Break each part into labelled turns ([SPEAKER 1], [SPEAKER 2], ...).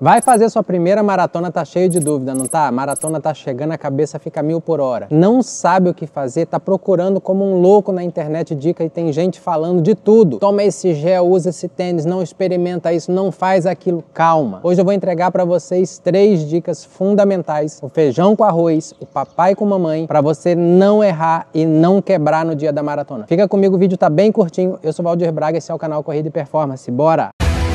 [SPEAKER 1] Vai fazer sua primeira maratona, tá cheio de dúvida, não tá? A maratona tá chegando, a cabeça fica 1000 por hora. Não sabe o que fazer, tá procurando como um louco na internet dica e tem gente falando de tudo. Toma esse gel, usa esse tênis, não experimenta isso, não faz aquilo. Calma. Hoje eu vou entregar para vocês 3 dicas fundamentais. O feijão com arroz, o papai com mamãe, para você não errar e não quebrar no dia da maratona. Fica comigo, o vídeo tá bem curtinho. Eu sou o Valdir Braga, esse é o canal Corrida e Performance. Bora!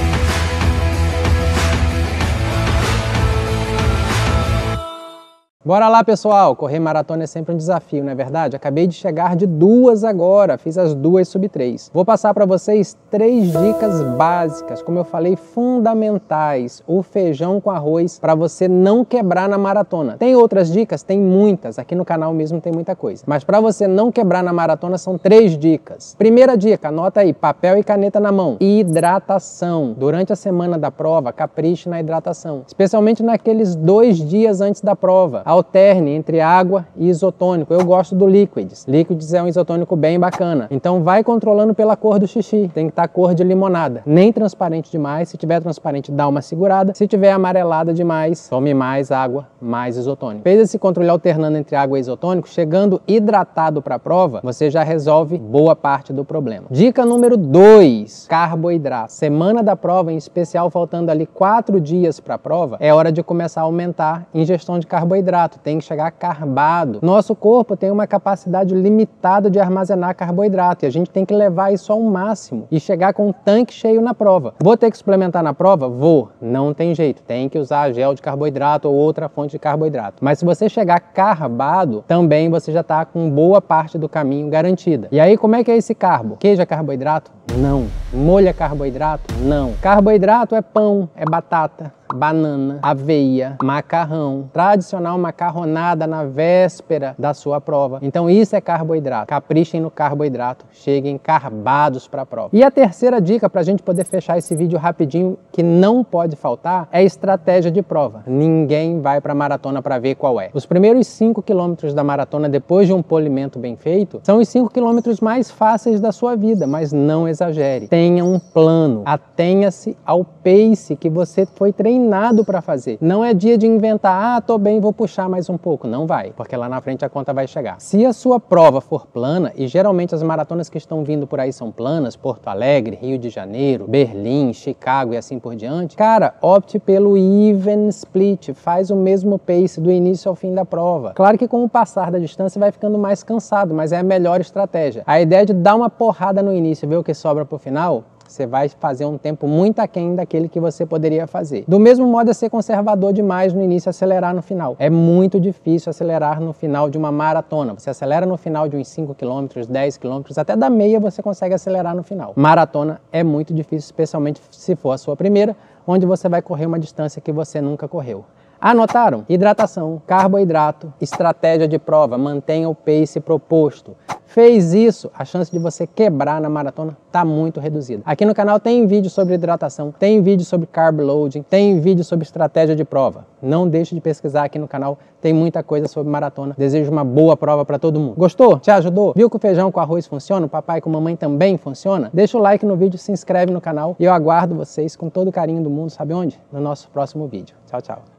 [SPEAKER 1] Bora lá, pessoal! Correr maratona é sempre um desafio, não é verdade? Acabei de chegar de 2 agora, fiz as 2 sub 3. Vou passar para vocês 3 dicas básicas, como eu falei, fundamentais. O feijão com arroz para você não quebrar na maratona. Tem outras dicas? Tem muitas. Aqui no canal mesmo tem muita coisa. Mas para você não quebrar na maratona são 3 dicas. Primeira dica, anota aí, papel e caneta na mão. Hidratação. Durante a semana da prova, capriche na hidratação. Especialmente naqueles 2 dias antes da prova. Alterne entre água e isotônico. Eu gosto do Liquids. Liquids é um isotônico bem bacana. Então vai controlando pela cor do xixi. Tem que estar cor de limonada. Nem transparente demais. Se tiver transparente, dá uma segurada. Se tiver amarelada demais, tome mais água, mais isotônico. Fez esse controle alternando entre água e isotônico, chegando hidratado para a prova, você já resolve boa parte do problema. Dica número 2, carboidrato. Semana da prova, em especial faltando ali 4 dias para a prova, é hora de começar a aumentar a ingestão de carboidrato. Tem que chegar carbado. Nosso corpo tem uma capacidade limitada de armazenar carboidrato e a gente tem que levar isso ao máximo e chegar com um tanque cheio na prova. Vou ter que suplementar na prova? Vou. Não tem jeito. Tem que usar gel de carboidrato ou outra fonte de carboidrato. Mas se você chegar carbado, também você já está com boa parte do caminho garantida. E aí, como é que é esse carbo? Queijo é carboidrato? Não. Molho é carboidrato? Não. Carboidrato é pão, é batata, banana, aveia, macarrão, tradicional macarronada na véspera da sua prova. Então isso é carboidrato. Caprichem no carboidrato, cheguem carbados para a prova. E a terceira dica para a gente poder fechar esse vídeo rapidinho, que não pode faltar, é estratégia de prova. Ninguém vai para a maratona para ver qual é. Os primeiros 5 quilômetros da maratona, depois de um polimento bem feito, são os 5 quilômetros mais fáceis da sua vida, mas não exagere. Tenha um plano, atenha-se ao pace que você foi treinado para fazer. Não é dia de inventar, tô bem, vou puxar mais um pouco. Não vai, porque lá na frente a conta vai chegar. Se a sua prova for plana, e geralmente as maratonas que estão vindo por aí são planas, Porto Alegre, Rio de Janeiro, Berlim, Chicago e assim por diante, cara, opte pelo even split, faz o mesmo pace do início ao fim da prova. Claro que com o passar da distância vai ficando mais cansado, mas é a melhor estratégia. A ideia de dar uma porrada no início e ver o que sobra pro final, você vai fazer um tempo muito aquém daquele que você poderia fazer. Do mesmo modo é ser conservador demais no início e acelerar no final. É muito difícil acelerar no final de uma maratona. Você acelera no final de uns 5 km, 10 km, até da meia você consegue acelerar no final. Maratona é muito difícil, especialmente se for a sua primeira, onde você vai correr uma distância que você nunca correu. Anotaram? Hidratação, carboidrato, estratégia de prova, mantenha o pace proposto. Fez isso, a chance de você quebrar na maratona está muito reduzida. Aqui no canal tem vídeo sobre hidratação, tem vídeo sobre carb loading, tem vídeo sobre estratégia de prova. Não deixe de pesquisar aqui no canal, tem muita coisa sobre maratona. Desejo uma boa prova para todo mundo. Gostou? Te ajudou? Viu que o feijão com arroz funciona? O papai com mamãe também funciona? Deixa o like no vídeo, se inscreve no canal e eu aguardo vocês com todo o carinho do mundo, sabe onde? No nosso próximo vídeo. Tchau, tchau.